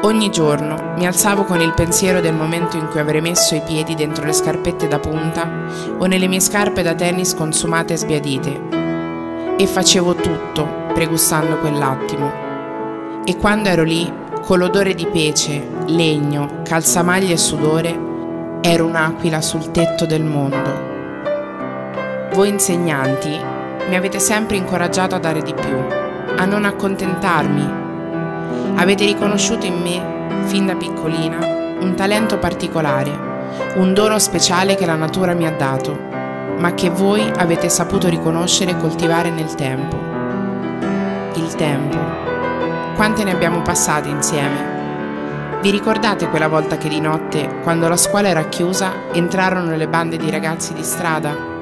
Ogni giorno mi alzavo con il pensiero del momento in cui avrei messo i piedi dentro le scarpette da punta o nelle mie scarpe da tennis consumate e sbiadite. E facevo tutto pregustando quell'attimo. E quando ero lì, con l'odore di pece, legno, calzamaglie e sudore, ero un'aquila sul tetto del mondo. Voi insegnanti mi avete sempre incoraggiato a dare di più, a non accontentarmi. Avete riconosciuto in me, fin da piccolina, un talento particolare, un dono speciale che la natura mi ha dato, ma che voi avete saputo riconoscere e coltivare nel tempo. Il tempo. Quante ne abbiamo passate insieme? Vi ricordate quella volta che di notte, quando la scuola era chiusa, entrarono le bande di ragazzi di strada?